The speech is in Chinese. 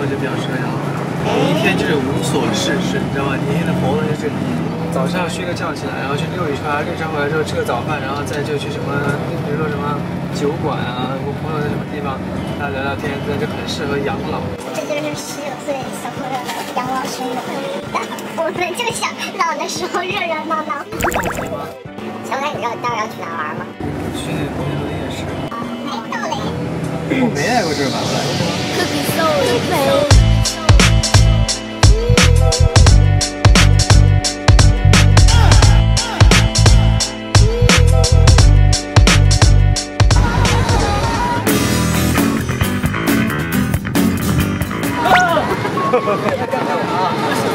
我就比较适合养老。一天就是无所事事，你知道吗？你一天的活动就是早上睡个觉起来，然后去溜一圈，溜一圈回来之后吃个早饭，然后再就去什么，比如说什么酒馆啊，我朋友在什么地方，大家聊聊天，这就很适合养老。 这就是19岁小朋友的养老生活，我们就想老的时候热热闹闹。小凯，你知道待会要去哪玩吗？ 去广州的夜市。 哎，到了耶！ 我没来过这儿吧？ 可比瘦了。 干嘛？